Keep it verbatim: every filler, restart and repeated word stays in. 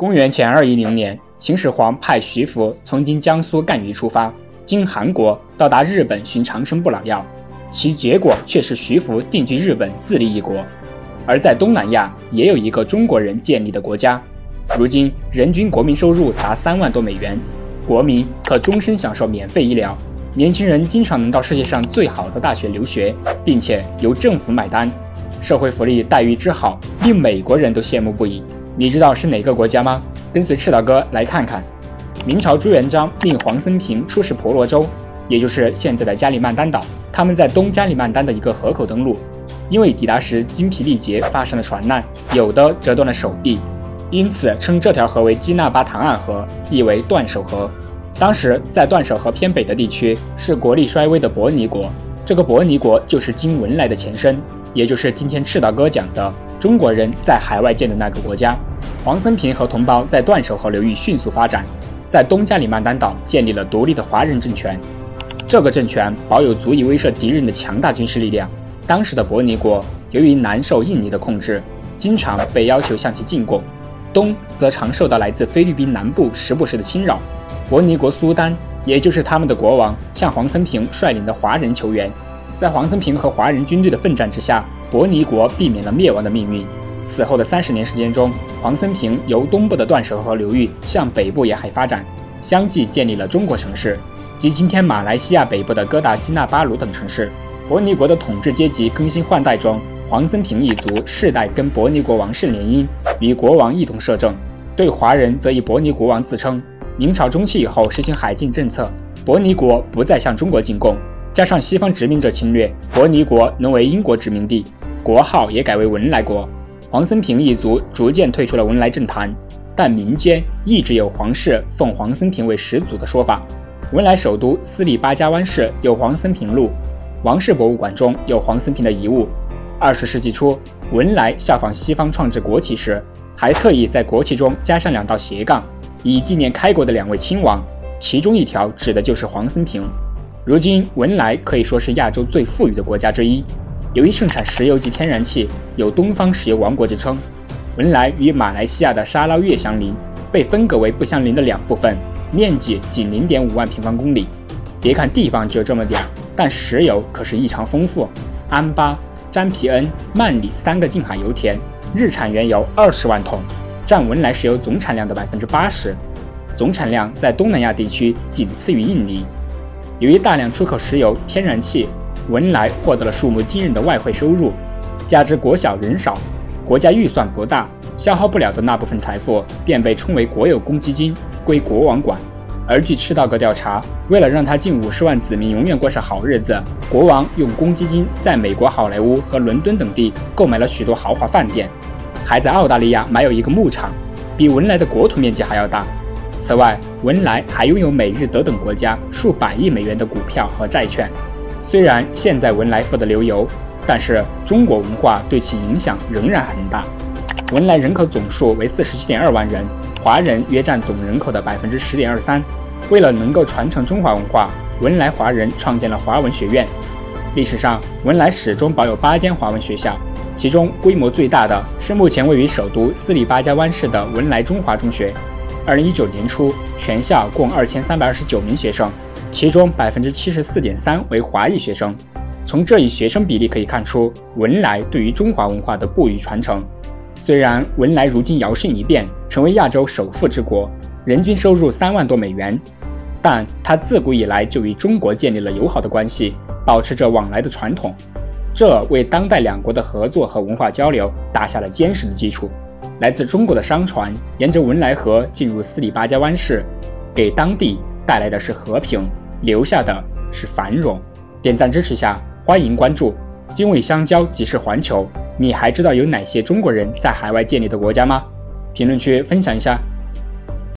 公元前二一零年，秦始皇派徐福从今江苏赣榆出发，经韩国到达日本寻长生不老药，其结果却是徐福定居日本，自立一国。而在东南亚也有一个中国人建立的国家，如今人均国民收入达三万多美元，国民可终身享受免费医疗，年轻人经常能到世界上最好的大学留学，并且由政府买单，社会福利待遇之好，令美国人都羡慕不已。你知道是哪个国家吗？跟随赤道哥来看看。明朝朱元璋命黄僧平出使婆罗洲，也就是现在的加里曼丹岛。他们在东加里曼丹的一个河口登陆，因为抵达时精疲力竭，发生了船难，有的折断了手臂，因此称这条河为基纳巴唐岸河，意为断手河。当时在断手河偏北的地区是国力衰微的伯尼国，这个伯尼国就是今文莱的前身，也就是今天赤道哥讲的中国人在海外建的那个国家。黄僧平和同胞在断手河流域迅速发展，在东加里曼丹岛建立了独立的华人政权。这个政权保有足以威慑敌人的强大军事力量。当时的伯尼国由于难受印尼的控制，经常被要求向其进贡，东则常受到来自菲律宾南部时不时的侵扰。伯尼国苏丹，也就是他们的国王，向黄僧平率领的华人求援。在黄僧平和华人军队的奋战之下，伯尼国避免了灭亡的命运。此后的三十年时间中，黄僧平由东部的断手河流域向北部沿海发展，相继建立了中国城市及今天马来西亚北部的哥打基纳巴鲁等城市。伯尼国的统治阶级更新换代中，黄僧平一族世代跟伯尼国王室联姻，与国王一同摄政，对华人则以伯尼国王自称。明朝中期以后实行海禁政策，伯尼国不再向中国进贡，加上西方殖民者侵略，伯尼国沦为英国殖民地，国号也改为文莱国。黄僧平一族逐渐退出了文莱政坛，但民间一直有皇室奉黄僧平为始祖的说法。文莱首都斯里巴加湾市有黄僧平路，王室博物馆中有黄僧平的遗物。二十世纪初，文莱效仿西方创制国旗时，还特意在国旗中加上两道斜杠，以纪念开国的两位亲王，其中一条指的就是黄僧平。如今文莱可以说是亚洲最富裕的国家之一，由于盛产石油及天然气，有东方石油王国之称。文莱与马来西亚的沙捞越相邻，被分割为不相邻的两部分，面积仅 零点五万平方公里。别看地方只有这么点，但石油可是异常丰富。安巴、詹皮恩、曼里三个近海油田，日产原油二十万桶，占文莱石油总产量的 百分之八十， 总产量在东南亚地区仅次于印尼。由于大量出口石油、天然气，文莱获得了数目惊人的外汇收入，加之国小人少，国家预算不大，消耗不了的那部分财富便被称为国有公积金，归国王管。而据赤道哥调查，为了让他近五十万子民永远过上好日子，国王用公积金在美国好莱坞和伦敦等地购买了许多豪华饭店，还在澳大利亚买有一个牧场，比文莱的国土面积还要大。此外，文莱还拥有美日德等国家数百亿美元的股票和债券。虽然现在文莱富得流油，但是中国文化对其影响仍然很大。文莱人口总数为 四十七点二万人，华人约占总人口的 百分之十点二三。为了能够传承中华文化，文莱华人创建了华文学院。历史上，文莱始终保有八间华文学校，其中规模最大的是目前位于首都斯里巴加湾市的文莱中华中学。二零一九年初，全校共二千三百二十九名学生，其中 百分之七十四点三 为华裔学生。从这一学生比例可以看出，文莱对于中华文化的不渝传承。虽然文莱如今摇身一变成为亚洲首富之国，人均收入三万多美元，但它自古以来就与中国建立了友好的关系，保持着往来的传统，这为当代两国的合作和文化交流打下了坚实的基础。来自中国的商船沿着文莱河进入斯里巴加湾市，给当地带来的是和平，留下的是繁荣。点赞支持下，欢迎关注。经纬相交即是环球，你还知道有哪些中国人在海外建立的国家吗？评论区分享一下。